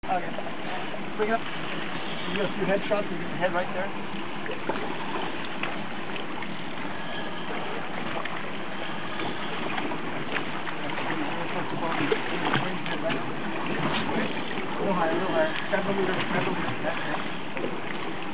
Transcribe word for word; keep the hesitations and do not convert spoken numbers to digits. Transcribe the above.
Okay. Bring it up. You do a few headshots and get the head right there. A little higher, a little higher. Seven meters, seven meters, that's it.